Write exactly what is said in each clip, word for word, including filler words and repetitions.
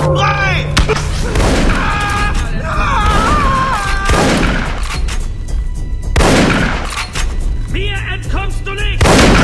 Frei! Mir entkommst du nicht!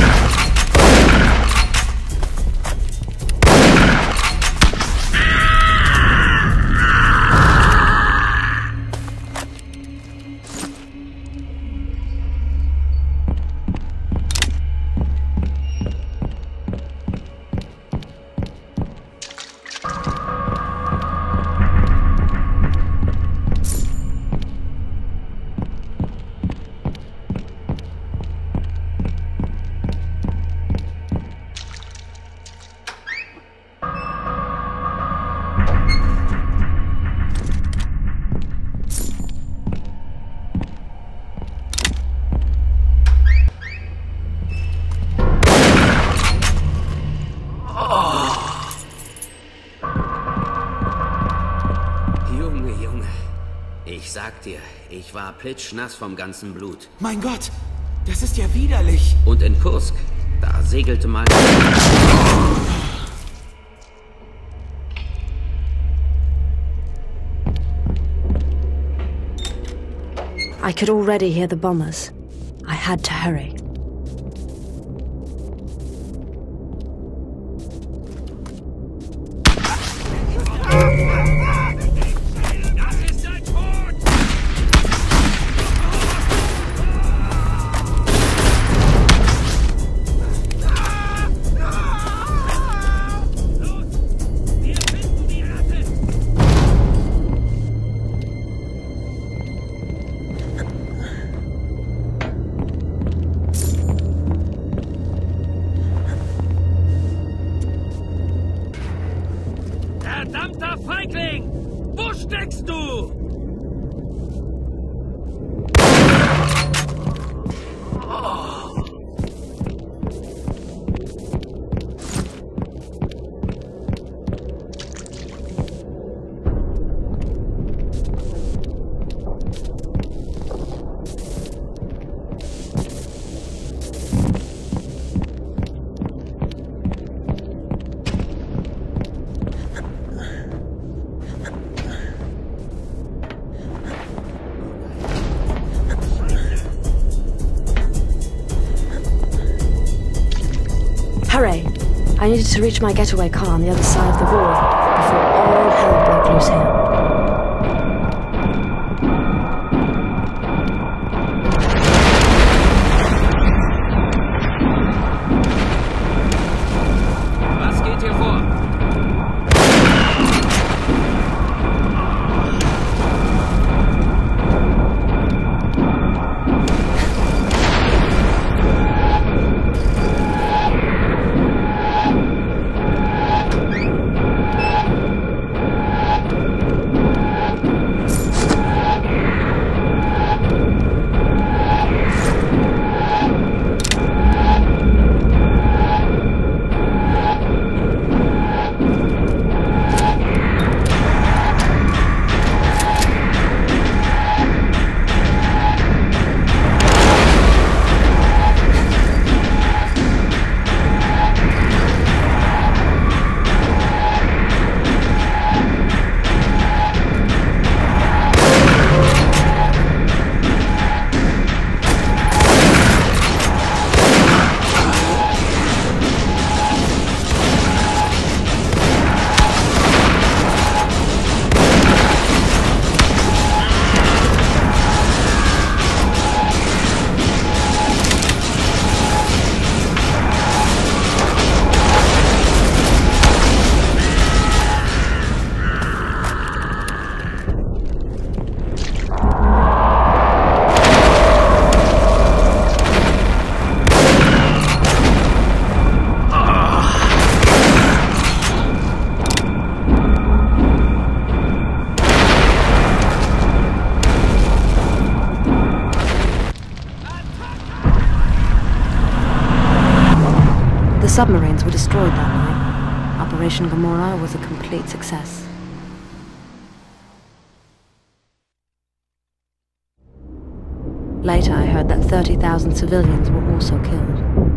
Ich sag dir, ich war plitschnass vom ganzen Blut. Mein Gott, das ist ja widerlich. Und in Kursk, da segelte mal... I could already hear the bombers. I had to hurry. Verdammter Feigling! Wo steckst du? Hurry! I needed to reach my getaway car on the other side of the wall before all hell broke loose here. Was geht hier vor? The submarines were destroyed that night. Operation Gomorrah was a complete success. Later, I heard that thirty thousand civilians were also killed.